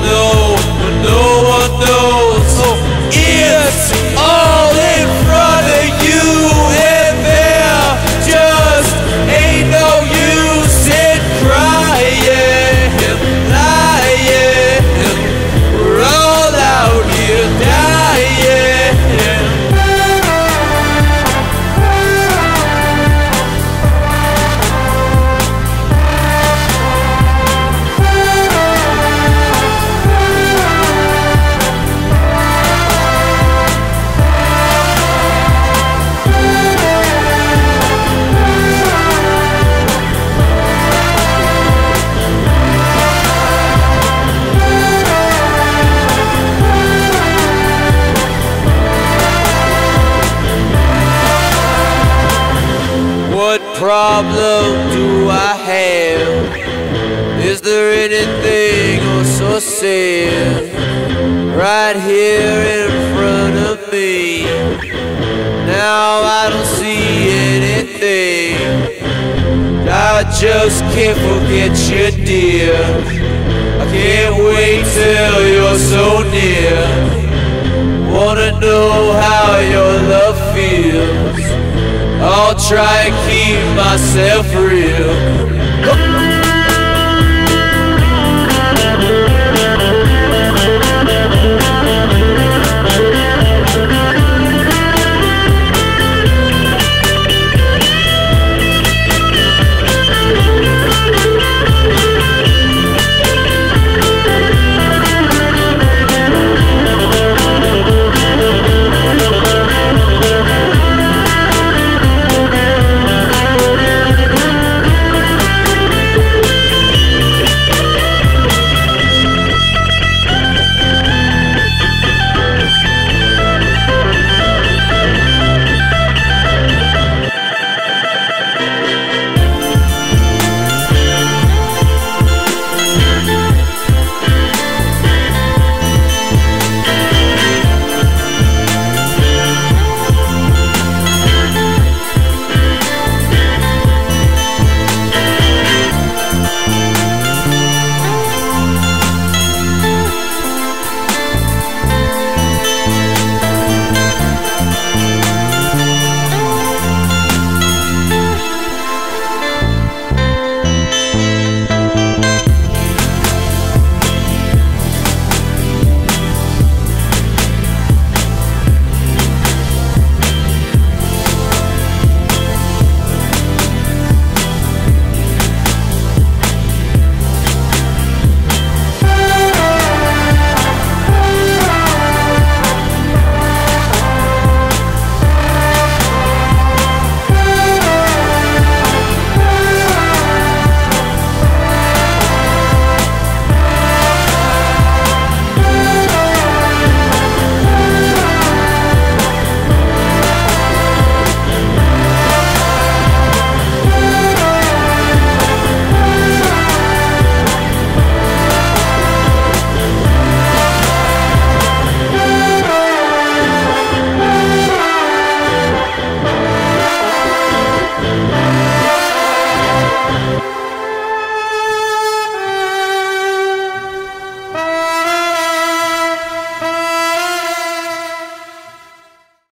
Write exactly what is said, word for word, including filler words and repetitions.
know, but no one knows. Oh, it's all in front of you, and there just ain't no use in crying, lying. We're all out here dying. What problem do I have? Is there anything oh so sad right here in front of me? Now I don't see anything. I just can't forget you, dear. I can't wait till you're so near. Wanna know how your love feels. I'll try and keep myself real.